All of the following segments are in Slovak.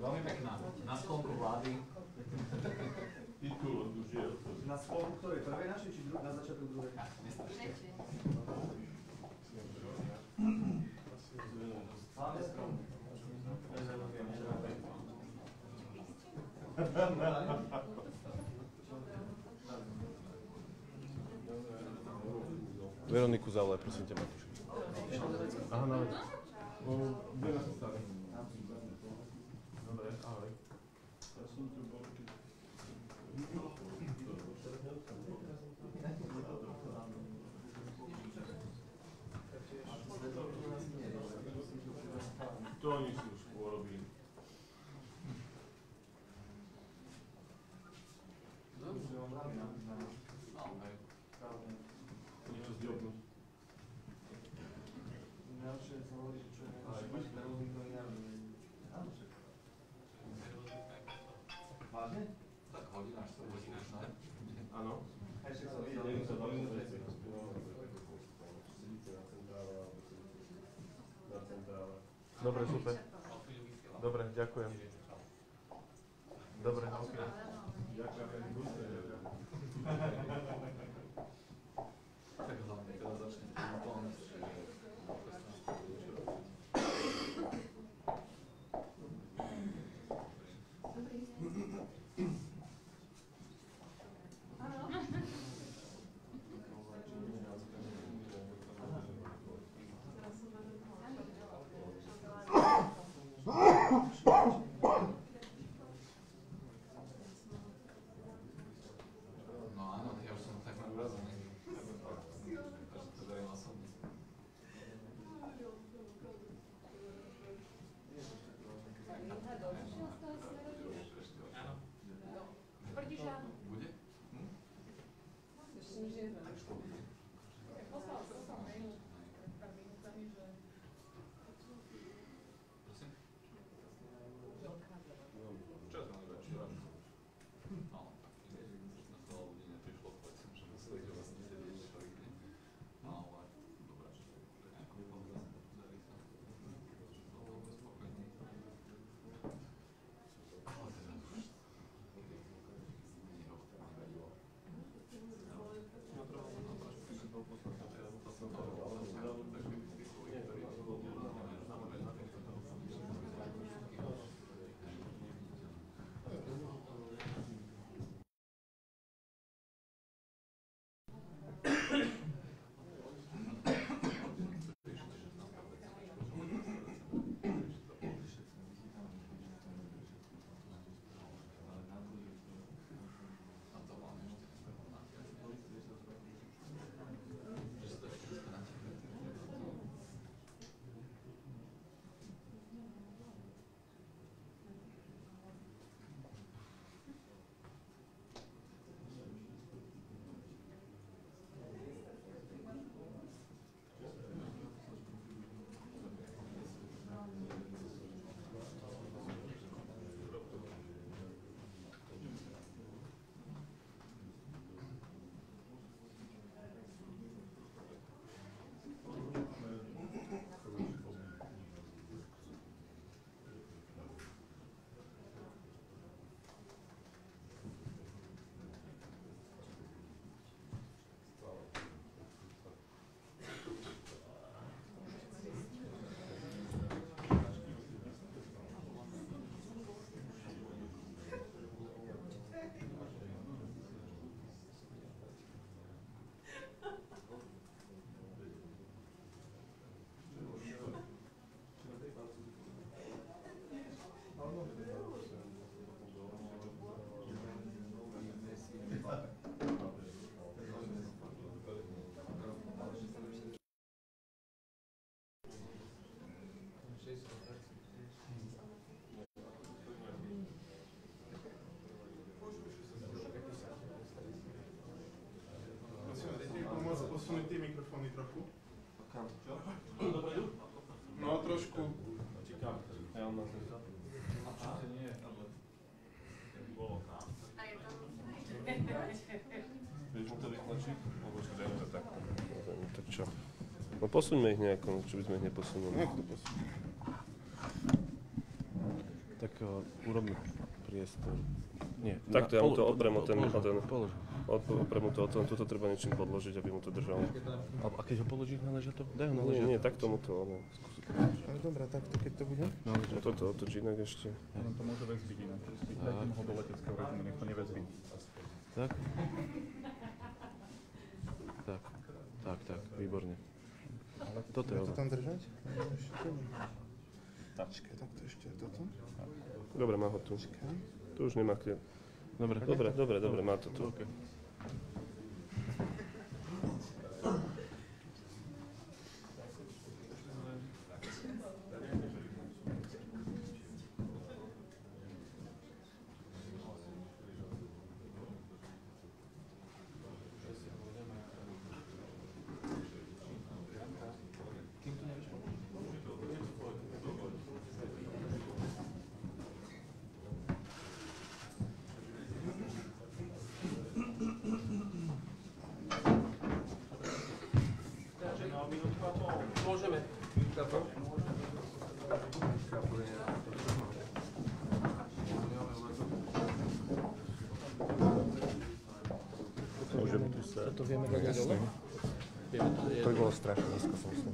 Veľmi pekná. Na sklonku vlády. Na sklonku ktorej? Prvej našej, či na začiatku druhej? Hlavne skromný. Veroniku zavolaj, prosím ťa, Matúš. Aha, na vec. Kde nás stali? Dobre, ahoj. Ja som tu bol. To oni si už urobili. Niečo zdiobnúť. Ďalšie sa hovorí, čo je najlepšie, ktorú nikto nenávidí. Áno, však. Vážne? Tak hodina, 4 hodiny. Áno. Ešte som videl. Neviem sa veľmi veci. Na centrále. Dobre, super. Dobre, ďakujem. Dobre, ok. Ďakujem. Tak hlavne, keď začne plán, no áno, ja už som takmer urazený. Takže to beriem osobne. Bude? Prosím? Čas mám iba čas. No, tak na to ľudí neprišlo, povedzme, že museli, že vlastne sedieť, že to ide. No, ale dobré, že to je nejako povedané, darí sa. Som veľmi spokojný. Ale teda už nie ho nevadilo. Posunúť tie mikrofóny trochu. Kam? No trošku. Či kam? Ja on na tento. Určite nie, ale keby bolo tam. Vieš mu to vytlačiť? Alebo si dajme to takto. Tak čo? No posuňme ich nejako, čo by sme ich neposunuli. Nech to posuňme. Tak urobme priestor. Nie. Takto ja mu to oprem o ten... Polož. Oprem mu to o ten, tuto treba niečím podložiť, aby mu to držalo. A keď ho položíš na ležato? Daj ho na Nie, ležato. nie, takto mu to... No. Ale dobrá, takto keď to bude? Na ležato. Toto otoč inak ešte. On to môže väzbiť inak. Dajte mu ho do leteckého režimu, nech to neväzbí. Tak? Tak, výborne. Toto je ono. tam držať? Tačke. Takto ešte toto. Dobre, má ho tu. Tu už nemá kde. Dobre, má to tu. Okay. Môžeme. Môžeme tu sa... To vieme dať dole? To by bolo strašne nízko, som myslím.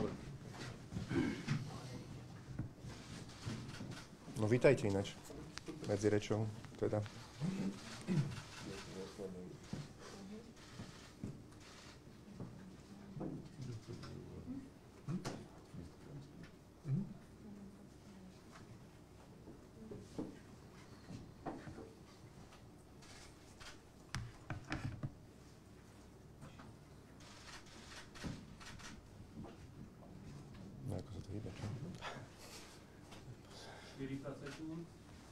No vítajte ináč. Medzi rečou, teda. No ako sa to hýbe, čo? 40 sekúnd.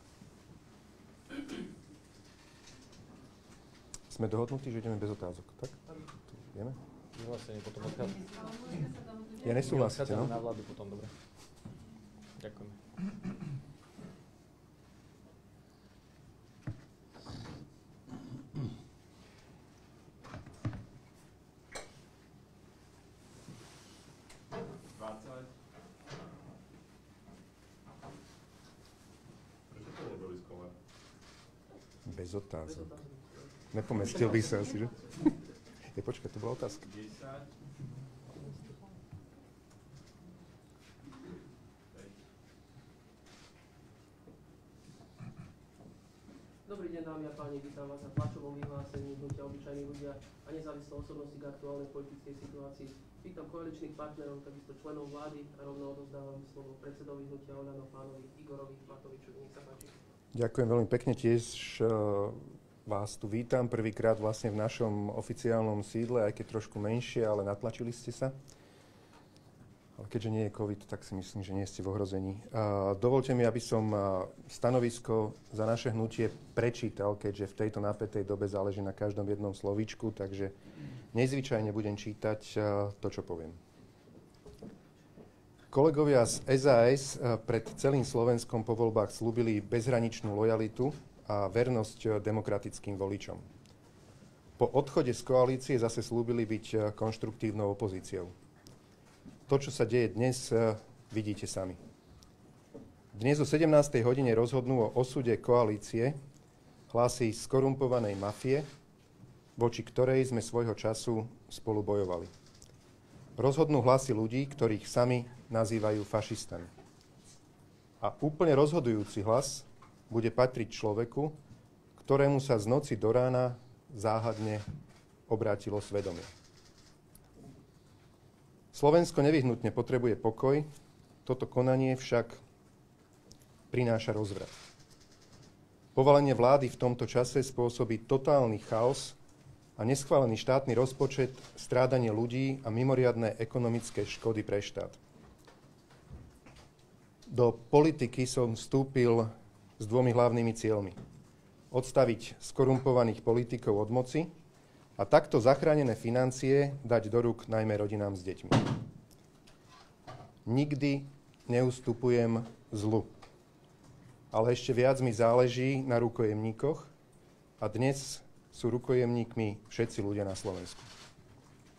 Sme dohodnutí, že ideme bez otázok, tak? Vieme? Vyhlásenie potom odchádzam. Ja nesúhlasíte, no? Na vládu potom, dobre. Ďakujem. Bez otázok. Nepomestil by sa asi, že? Počkaj, to bola otázka. Dobrý deň, dámy a páni, vítam vás na tlačovom vyhlásení hnutia Obyčajní ľudia a nezávislé osobnosti k aktuálnej politickej situácii. Vítam koaličných partnerov, takisto členov vlády a rovno odovzdávam slovo predsedovi hnutia Oľano, pánovi Igorovi Matovičovi. Nech sa páči. Ďakujem veľmi pekne, tiež vás tu vítam. Prvýkrát vlastne v našom oficiálnom sídle, aj keď trošku menšie, ale natlačili ste sa. Ale keďže nie je COVID, tak si myslím, že nie ste v ohrození. Dovolte mi, aby som stanovisko za naše hnutie prečítal, keďže v tejto napätej dobe záleží na každom jednom slovíčku, takže nezvyčajne budem čítať to, čo poviem. Kolegovia z SAS pred celým Slovenskom po voľbách slúbili bezhraničnú lojalitu a vernosť demokratickým voličom. Po odchode z koalície zase slúbili byť konštruktívnou opozíciou. To, čo sa deje dnes, vidíte sami. Dnes o 17. hodine rozhodnú o osude koalície hlasy skorumpovanej mafie, voči ktorej sme svojho času spolu bojovali. Rozhodnú hlasy ľudí, ktorých sami nazývajú fašistami. A úplne rozhodujúci hlas bude patriť človeku, ktorému sa z noci do rána záhadne obrátilo svedomie. Slovensko nevyhnutne potrebuje pokoj, toto konanie však prináša rozvrat. Povalenie vlády v tomto čase spôsobí totálny chaos a neschválený štátny rozpočet, strádanie ľudí a mimoriadne ekonomické škody pre štát. Do politiky som vstúpil s dvomi hlavnými cieľmi. Odstaviť skorumpovaných politikov od moci a takto zachránené financie dať do rúk najmä rodinám s deťmi. Nikdy neustupujem zlu, ale ešte viac mi záleží na rukojemníkoch a dnes sú rukojemníkmi všetci ľudia na Slovensku.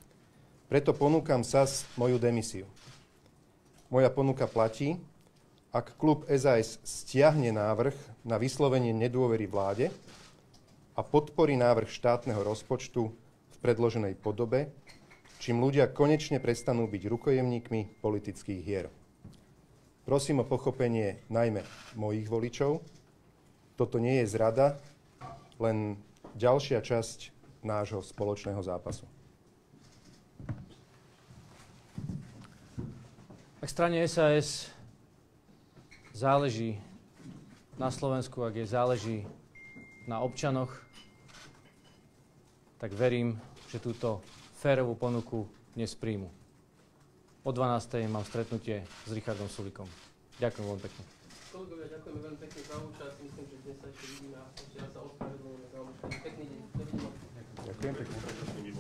Preto ponúkam SAS moju demisiu. Moja ponuka platí ak klub SAS stiahne návrh na vyslovenie nedôvery vláde a podporí návrh štátneho rozpočtu v predloženej podobe, čím ľudia konečne prestanú byť rukojemníkmi politických hier. Prosím o pochopenie najmä mojich voličov. Toto nie je zrada, len ďalšia časť nášho spoločného zápasu. Ak strane SAS záleží na Slovensku, ak jej záleží na občanoch, tak verím, že túto férovú ponuku dnes príjmu. O 12:00 mám stretnutie s Richardom Sulíkom. Ďakujem veľmi pekne. Kolegovia, ďakujeme veľmi pekne za účasť. Myslím, že dnes sa ešte vidíme a ešte raz sa ospravedlňujeme za omeškanie. Pekný deň. Dovidenia. Ďakujem pekne.